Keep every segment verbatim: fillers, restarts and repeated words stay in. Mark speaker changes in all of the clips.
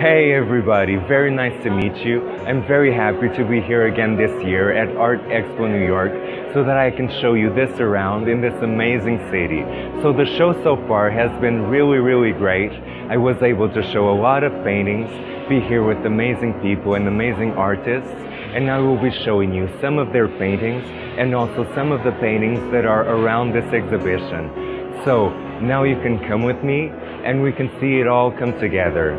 Speaker 1: Hey everybody, very nice to meet you. I'm very happy to be here again this year at Art Expo New York so that I can show you this around in this amazing city. So the show so far has been really, really great. I was able to show a lot of paintings, be here with amazing people and amazing artists, and I will be showing you some of their paintings and also some of the paintings that are around this exhibition. So now you can come with me and we can see it all come together.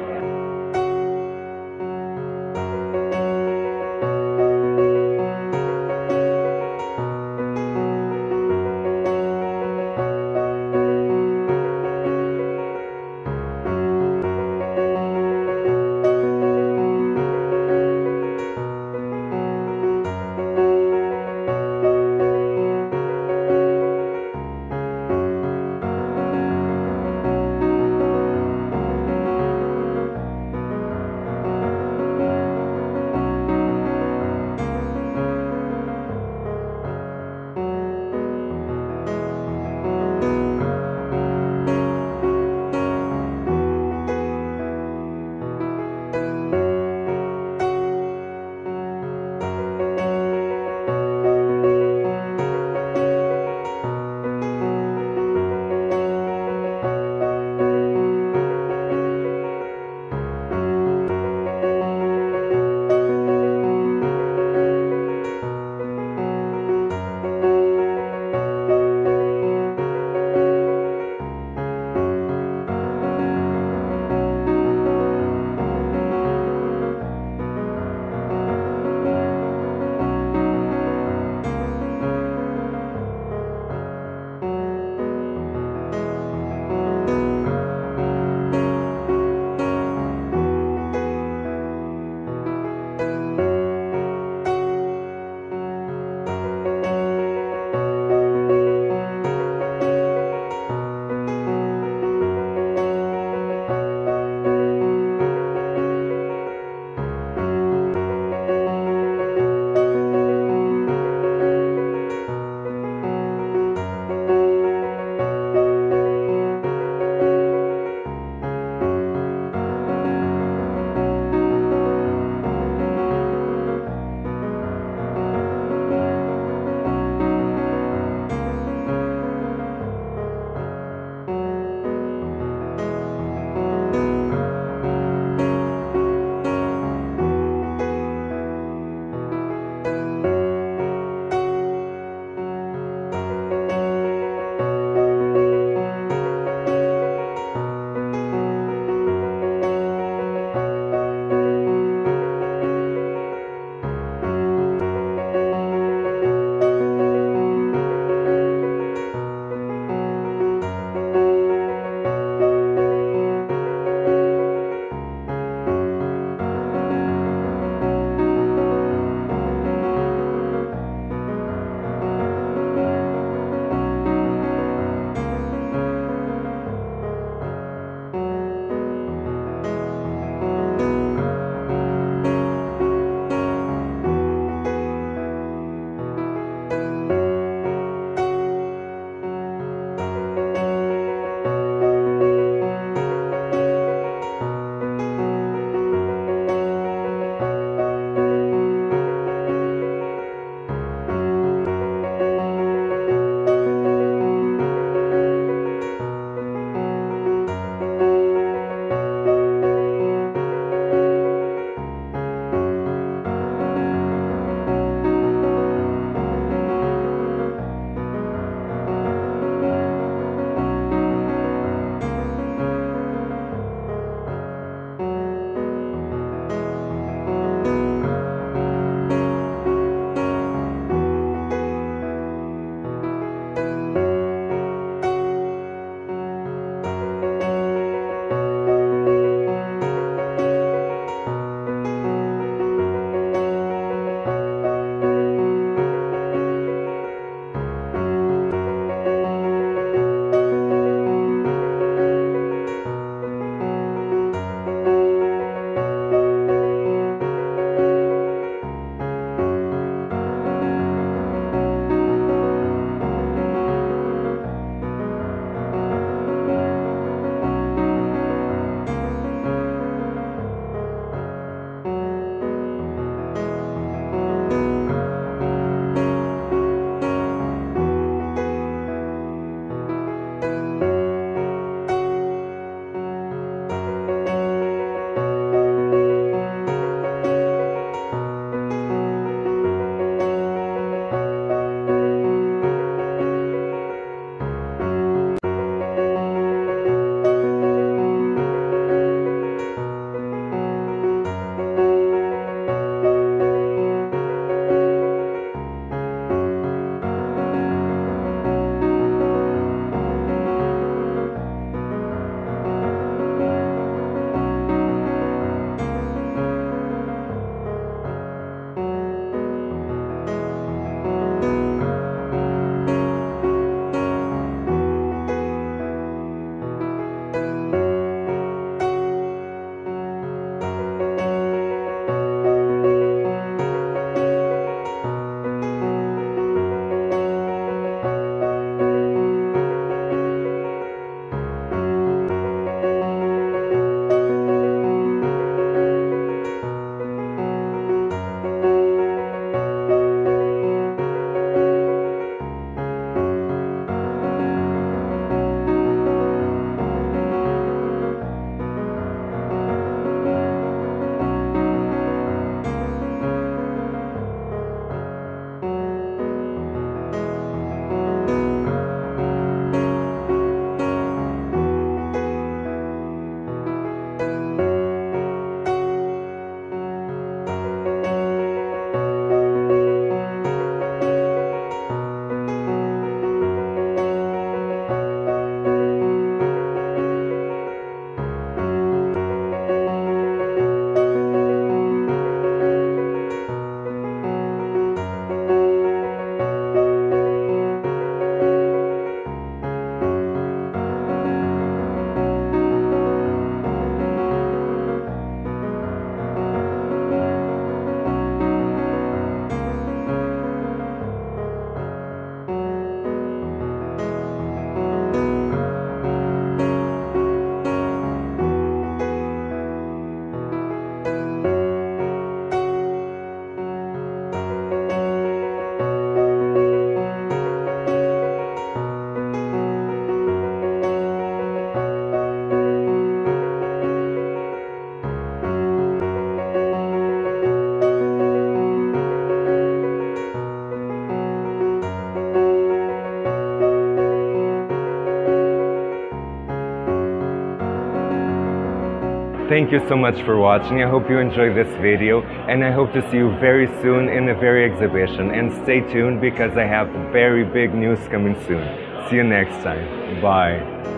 Speaker 1: Thank you so much for watching. I hope you enjoyed this video, and I hope to see you very soon in the very exhibition. And stay tuned because I have very big news coming soon. See you next time. Bye.